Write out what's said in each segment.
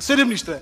Senhora Ministra,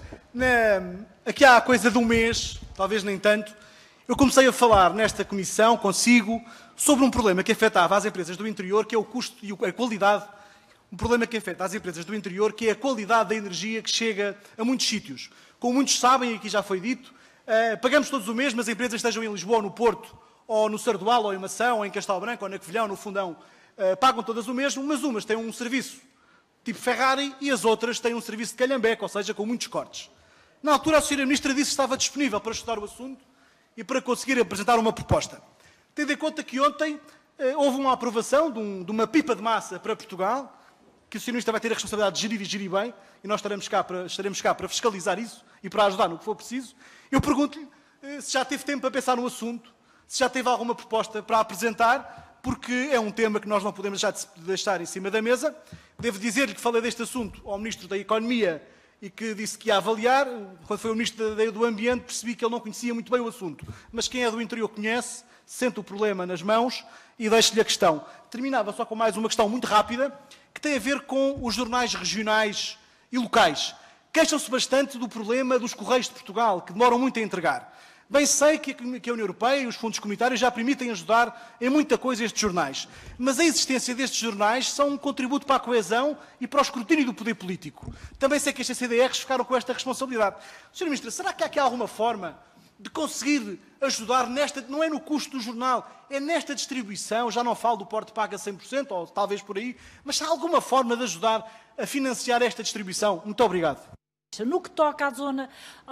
aqui há coisa de um mês, talvez nem tanto, eu comecei a falar nesta comissão, consigo, sobre um problema que afetava as empresas do interior, que é o custo e a qualidade, um problema que afeta as empresas do interior, que é a qualidade da energia que chega a muitos sítios. Como muitos sabem, e aqui já foi dito, pagamos todos o mesmo, as empresas estejam em Lisboa, no Porto, ou no Sardual, ou em Mação, ou em Castelo Branco, ou na Covilhão, no Fundão, pagam todas o mesmo, mas umas têm um serviço tipo Ferrari e as outras têm um serviço de calhambeque, ou seja, com muitos cortes. Na altura, a Sra. Ministra disse que estava disponível para estudar o assunto e para conseguir apresentar uma proposta. Tendo em conta que ontem houve uma aprovação de uma pipa de massa para Portugal, que o Sr. Ministro vai ter a responsabilidade de gerir e gerir bem, e nós estaremos cá para fiscalizar isso e para ajudar no que for preciso. Eu pergunto-lhe se já teve tempo para pensar no assunto, se já teve alguma proposta para apresentar, porque é um tema que nós não podemos deixar em cima da mesa. Devo dizer-lhe que falei deste assunto ao Ministro da Economia e que disse que ia avaliar. Quando foi o Ministro do Ambiente, percebi que ele não conhecia muito bem o assunto. Mas quem é do interior conhece, sente o problema nas mãos e deixo-lhe a questão. Terminava só com mais uma questão muito rápida, que tem a ver com os jornais regionais e locais. Queixam-se bastante do problema dos Correios de Portugal, que demoram muito a entregar. Bem sei que a União Europeia e os fundos comunitários já permitem ajudar em muita coisa estes jornais. Mas a existência destes jornais são um contributo para a coesão e para o escrutínio do poder político. Também sei que estes CDRs ficaram com esta responsabilidade. Sra. Ministra, será que há aqui alguma forma de conseguir ajudar nesta, não é no custo do jornal, é nesta distribuição, já não falo do porte pago a 100%, ou talvez por aí, mas há alguma forma de ajudar a financiar esta distribuição? Muito obrigado. No que toca à zona,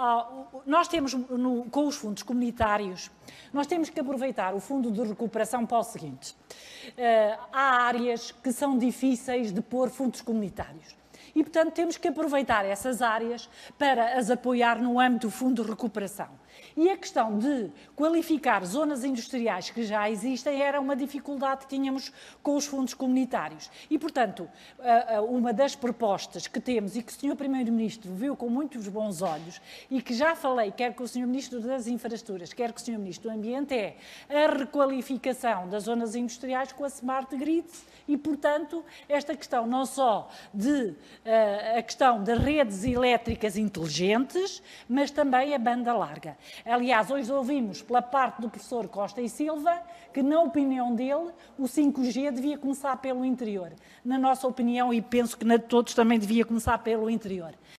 nós temos, com os fundos comunitários, nós temos que aproveitar o fundo de recuperação para o seguinte. Há áreas que são difíceis de pôr fundos comunitários. E, portanto, temos que aproveitar essas áreas para as apoiar no âmbito do Fundo de Recuperação. E a questão de qualificar zonas industriais que já existem era uma dificuldade que tínhamos com os fundos comunitários. E, portanto, uma das propostas que temos e que o Sr. Primeiro-Ministro viu com muitos bons olhos e que já falei, quer com o Sr. Ministro das Infraestruturas, quer com o Sr. Ministro do Ambiente, é a requalificação das zonas industriais com a Smart Grid e, portanto, esta questão não só de a questão das redes elétricas inteligentes, mas também a banda larga. Aliás, hoje ouvimos pela parte do professor Costa e Silva que, na opinião dele, o 5G devia começar pelo interior. Na nossa opinião, e penso que na de todos, também devia começar pelo interior.